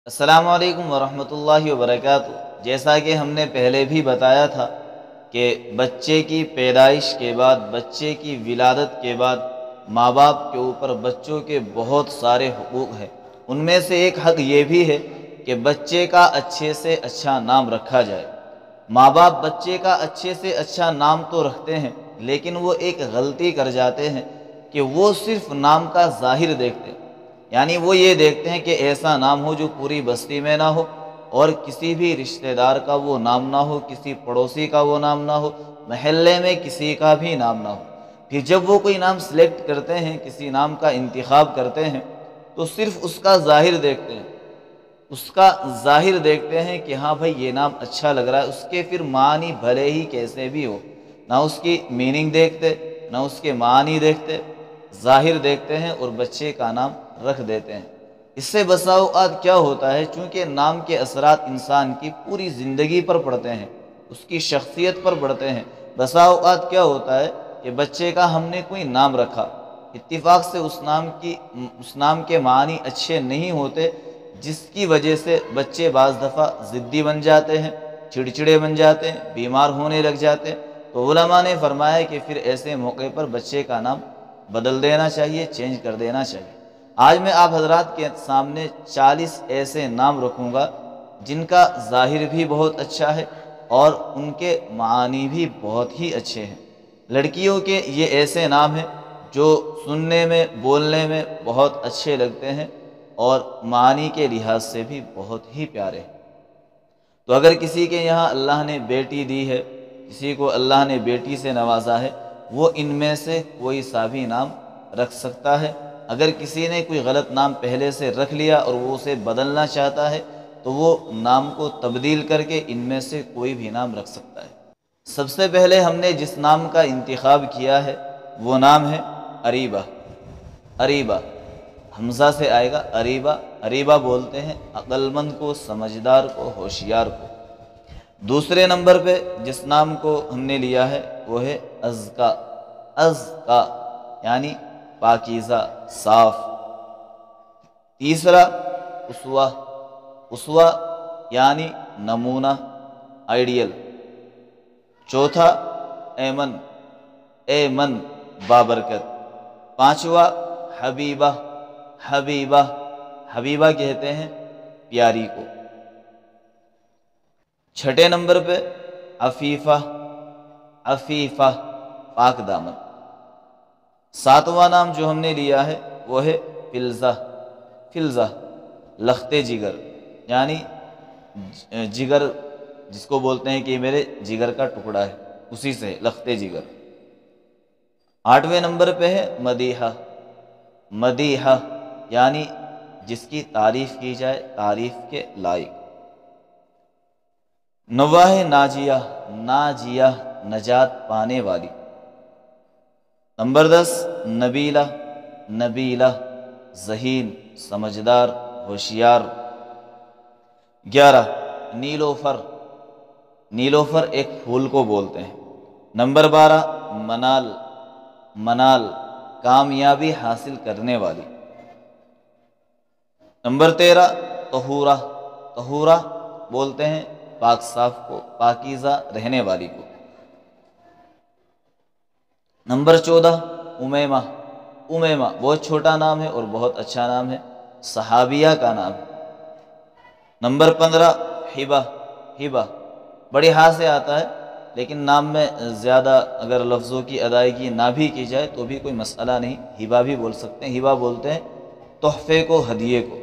السلام علیکم ورحمۃ اللہ وبرکاتہ۔ جیسا کہ ہم نے پہلے بھی بتایا تھا کہ بچے کی پیدائش کے بعد، بچے کی ولادت کے بعد ماں باپ کے اوپر بچوں کے بہت سارے حقوق ہیں۔ ان میں سے ایک حق یہ بھی ہے کہ بچے کا اچھے سے اچھا نام رکھا جائے۔ ماں باپ بچے کا اچھے سے اچھا نام تو رکھتے ہیں، لیکن وہ ایک غلطی کر جاتے ہیں کہ وہ صرف نام کا ظاہر دیکھتے ہیں۔ یعنی وہ یہ دیکھتے ہیں کہ ایسا نام ہو جو پوری بستی میں نہ ہو، اور کسی بھی رشتہ دار کا وہ نام نہ ہو، کسی پڑوسی کا وہ نام نہ ہو، محلے میں کسی کا بھی نام نہ ہو۔ پھر جب وہ کوئی نام سلیکٹ کرتے ہیں، کسی نام کا انتخاب کرتے ہیں، تو صرف اس کا ظاہر دیکھتے ہیں، اس کا ظاہر دیکھتے ہیں کہ ہاں بھائی یہ نام اچھا لگ رہا ہے۔ اس کے پھر معنی بھلے ہی کیسے بھی ہو، نہ اس کی میننگ دیکھتے، نہ اس کے معنی دیکھتے، ظاہر دیکھتے ہیں اور بچے کا نام رکھ دیتے ہیں۔ اس سے بسا اوقات کیا ہوتا ہے، چونکہ نام کے اثرات انسان کی پوری زندگی پر پڑتے ہیں، اس کی شخصیت پر پڑتے ہیں۔ بسا اوقات کیا ہوتا ہے کہ بچے کا ہم نے کوئی نام رکھا، اتفاق سے اس نام کے معنی اچھے نہیں ہوتے، جس کی وجہ سے بچے بعض دفعہ ضدی بن جاتے ہیں، چڑچڑے بن جاتے ہیں، بیمار ہونے لگ جاتے ہیں۔ تو علماء نے فرمایا کہ پھر ایسے موقع پر بچے کا نام بدل دینا چاہیے، چینج کر دینا چاہیے۔ آج میں آپ حضرات کے سامنے 40 ایسے نام رکھوں گا جن کا ظاہر بھی بہت اچھا ہے اور ان کے معانی بھی بہت ہی اچھے ہیں۔ لڑکیوں کے یہ ایسے نام ہیں جو سننے میں، بولنے میں بہت اچھے لگتے ہیں اور معانی کے لحاظ سے بھی بہت ہی پیارے ہیں۔ تو اگر کسی کے یہاں اللہ نے بیٹی دی ہے، کسی کو اللہ نے بیٹی سے نوازا ہے، وہ ان میں سے کوئی سا بھی نام رکھ سکتا ہے۔ اگر کسی نے کوئی غلط نام پہلے سے رکھ لیا اور وہ اسے بدلنا چاہتا ہے تو وہ نام کو تبدیل کر کے ان میں سے کوئی بھی نام رکھ سکتا ہے۔ سب سے پہلے ہم نے جس نام کا انتخاب کیا ہے وہ نام ہے اریبہ۔ اریبہ حمزہ سے آئے گا، اریبہ۔ اریبہ بولتے ہیں عقل مند کو، سمجھدار کو، ہوشیار کو۔ دوسرے نمبر پہ جس نام کو ہم نے لیا ہے وہ ہے ازکا۔ ازکا یعنی پاکیزہ، صاف۔ تیسرا اسوہ۔ اسوہ یعنی نمونہ، آئیڈیل۔ چوتھا ایمن۔ ایمن بابرکت۔ پانچواں حبیبہ۔ حبیبہ، حبیبہ کہتے ہیں پیاری کو۔ چھٹے نمبر پہ عفیفہ۔ عفیفہ پاک دامن۔ ساتواں نام جو ہم نے لیا ہے وہ ہے فلزہ۔ فلزہ لخت جگر، یعنی جگر جس کو بولتے ہیں کہ میرے جگر کا ٹکڑا ہے، اسی سے لخت جگر۔ آٹھویں نمبر پہ ہے مدیحہ۔ مدیحہ یعنی جس کی تعریف کی جائے، تعریف کے لائق۔ نواں ہے ناجیہ۔ ناجیہ نجات پانے والی۔ نمبر 10 نبیلہ۔ نبیلہ ذہین، سمجھدار، ہوشیار۔ 11 نیلوفر۔ نیلوفر ایک پھول کو بولتے ہیں۔ نمبر 12 منال۔ منال کامیابی حاصل کرنے والی۔ نمبر 13 طہورہ۔ طہورہ بولتے ہیں پاک صاف کو، پاکیزہ رہنے والی کو۔ نمبر 14 امیمہ۔ امیمہ بہت چھوٹا نام ہے اور بہت اچھا نام ہے، صحابیہ کا نام ہے۔ نمبر 15 ہبہ۔ ہبہ بڑی ہاں سے آتا ہے، لیکن نام میں زیادہ اگر لفظوں کی ادائیگی نہ بھی کی جائے تو بھی کوئی مسئلہ نہیں، ہبہ بھی بول سکتے ہیں۔ ہبہ بولتے ہیں تحفے کو، ہدیے کو۔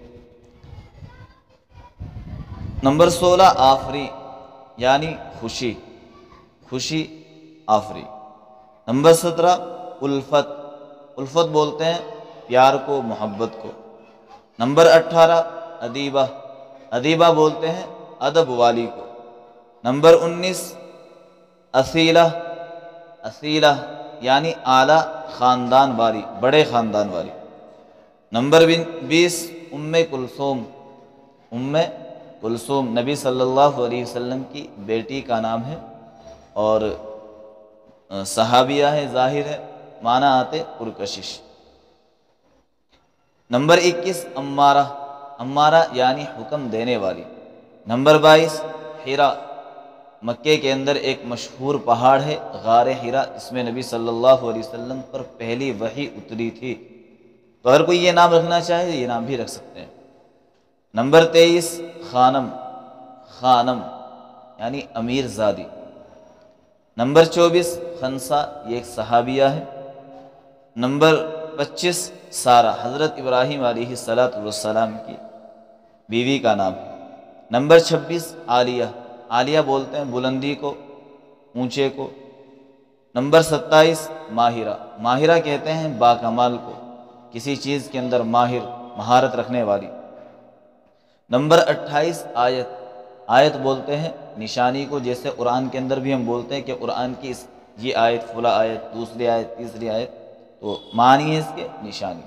نمبر 16 آفری یعنی خوشی۔ خوشی آفری۔ نمبر 17 الفت۔ الفت بولتے ہیں پیار کو، محبت کو۔ نمبر 18 ادیبہ۔ ادیبہ بولتے ہیں ادب والی کو۔ نمبر 19 اصیلہ۔ اصیلہ یعنی اعلیٰ خاندان والی، بڑے خاندان والی۔ نمبر 20 ام کلثوم۔ ام کلثوم نبی صلی اللہ علیہ وسلم کی بیٹی کا نام ہے اور صحابیہ ہے، ظاہر ہے، معنی آتے پرکشش۔ نمبر 21 امارہ۔ अम्मारा यानी हुक्म देने वाली। नंबर 22 हिरा, मक्के के अंदर एक मशहूर पहाड़ है गार हिरा, इसमें नबी सल्लल्लाहु अलैहि वसल्लम पर पहली वही उतरी थी। तो अगर कोई ये नाम रखना चाहे तो ये नाम भी रख सकते हैं। नंबर 23 खानम, खानम यानी अमीर ज़ादी। नंबर 24 खनसा, ये एक सहाबिया है। नंबर 25 सारा, हज़रत इब्राहीम अलैहिस्सलातु वस्सलाम की बीवी का नाम है। नंबर 26 आलिया, आलिया बोलते हैं बुलंदी को, ऊंचे को। नंबर 27 माहिरा, माहिरा कहते हैं बाकमाल को, किसी चीज़ के अंदर माहिर, महारत रखने वाली। नंबर 28 आयत, आयत बोलते हैं निशानी को, जैसे कुरान के अंदर भी हम बोलते हैं कि कुरान की ये आयत, फला आयत, दूसरी आयत, तीसरी आयत, तो मानी है इसके निशानी।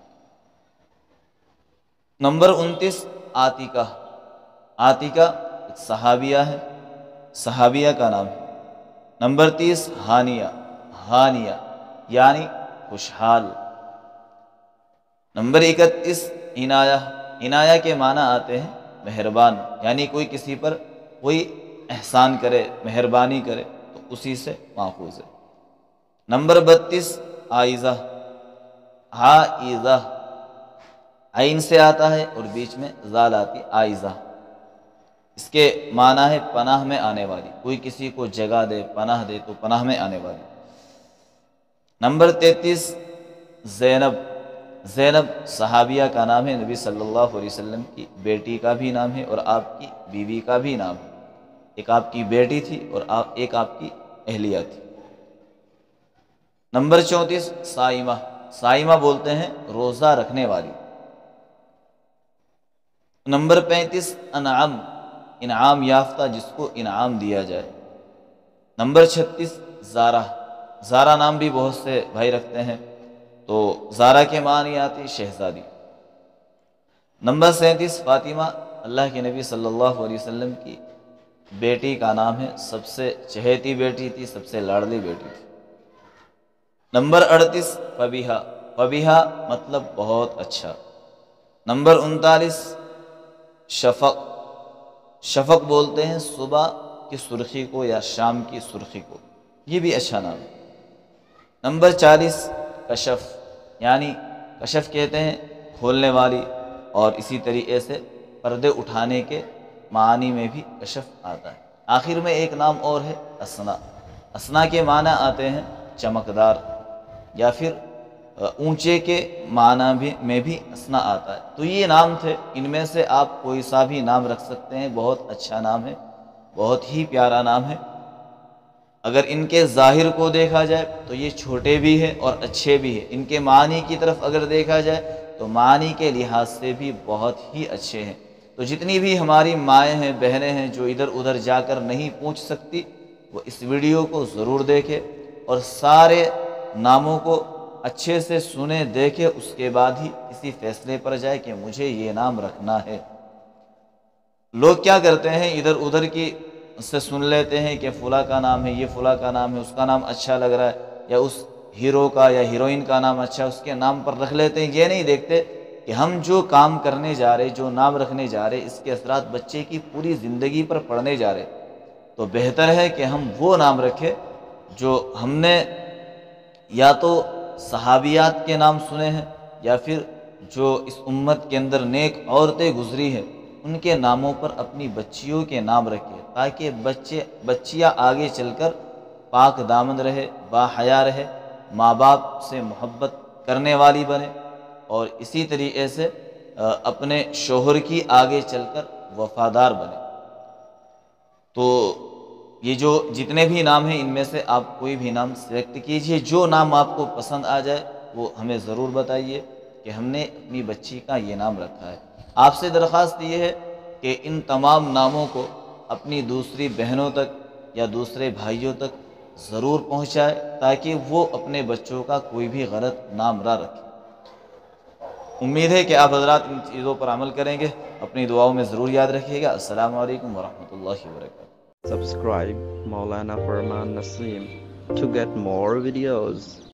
नंबर 29 आतिका, आतिका एक सहाबिया है, सहाबिया का नाम है। नंबर 30 हानिया, हानिया यानी खुशहाल। नंबर 31 इनाया, इनाया के माना आते हैं मेहरबान, यानी कोई किसी पर कोई एहसान करे, मेहरबानी करे तो उसी से माखूज है। नंबर 32 आइज़ा, आइज़ा आइन से आता है और बीच में जाल आती, आइज़ा। इसके माना है पनाह में आने वाली, कोई किसी को जगह दे, पनाह दे तो पनाह में आने वाली। नंबर 33 ज़ैनब, ज़ैनब सहाबिया का नाम है, नबी सल्लल्लाहु अलैहि वसल्लम की बेटी का भी नाम है और आपकी बीवी का भी नाम है। एक आपकी बेटी थी और एक आपकी अहलिया थी। नंबर 34 साइमा, साइमा बोलते हैं रोज़ा रखने वाली। नंबर 35 अनआम, इनाम याफ्ता, जिसको इनाम दिया जाए। नंबर 36 ज़ारा, ज़ारा नाम भी बहुत से भाई रखते हैं, तो ज़ारा के मानी आती शहज़ादी। नंबर 37 फातिमा, अल्लाह के नबी सल्लल्लाहु अलैहि वसल्लम की बेटी का नाम है, सबसे चहेती बेटी थी, सबसे लाडली बेटी थी। नंबर 38 फबीहा, फबीहा मतलब बहुत अच्छा। नंबर 39 शफ़क़, शफ़क़ बोलते हैं सुबह की सुर्खी को या शाम की सुर्खी को, ये भी अच्छा नाम है। नंबर 40 कशफ़, यानी कशफ़ कहते हैं खोलने वाली, और इसी तरीके से पर्दे उठाने के मानी में भी कशफ़ आता है। आखिर में एक नाम और है असना, असना के माना आते हैं चमकदार, या फिर ऊंचे के माना में भी असना आता है। तो ये नाम थे, इनमें से आप कोई सा भी नाम रख सकते हैं, बहुत अच्छा नाम है, बहुत ही प्यारा नाम है। अगर इनके ज़ाहिर को देखा जाए तो ये छोटे भी हैं और अच्छे भी हैं। इनके मानी की तरफ अगर देखा जाए तो मानी के लिहाज से भी बहुत ही अच्छे हैं। तो जितनी भी हमारी माएँ हैं, बहनें हैं, जो इधर उधर जाकर नहीं पूछ सकती, वो इस वीडियो को ज़रूर देखें और सारे नामों को अच्छे से सुने, देखे, उसके बाद ही किसी फैसले पर जाए कि मुझे ये नाम रखना है। लोग क्या करते हैं, इधर उधर की से सुन लेते हैं कि फ़ुला का नाम है, ये फ़ुला का नाम है, उसका नाम अच्छा लग रहा है, या उस हीरो का या हीरोइन का नाम अच्छा है, उसके नाम पर रख लेते हैं। ये नहीं देखते कि हम जो काम करने जा रहे, जो नाम रखने जा रहे, इसके असरात बच्चे की पूरी ज़िंदगी पर पड़ने जा रहे। तो बेहतर है कि हम वो नाम रखें जो हमने या तो सहाबियात के नाम सुने हैं, या फिर जो इस उम्मत के अंदर नेक औरतें गुजरी हैं, उनके नामों पर अपनी बच्चियों के नाम रखें, ताकि बच्चियाँ आगे चलकर पाक दामन रहे, बाहया रहे, माँ बाप से मोहब्बत करने वाली बने, और इसी तरीके से अपने शोहर की आगे चलकर वफादार बने। तो ये जो जितने भी नाम हैं, इनमें से आप कोई भी नाम सेलेक्ट कीजिए, जो नाम आपको पसंद आ जाए वो हमें ज़रूर बताइए कि हमने अपनी बच्ची का ये नाम रखा है। आपसे दरख्वास्त ये है कि इन तमाम नामों को अपनी दूसरी बहनों तक या दूसरे भाइयों तक ज़रूर पहुँचाए, ताकि वो अपने बच्चों का कोई भी गलत नाम ना रखें। उम्मीद है कि आप हज़रात इन चीज़ों पर अमल करेंगे। अपनी दुआओं में ज़रूर याद रखिएगा। अस्सलामु अलैकुम वरहमतुल्लाहि वबरकातुहू। Subscribe Maulana Farman Naseem to get more videos.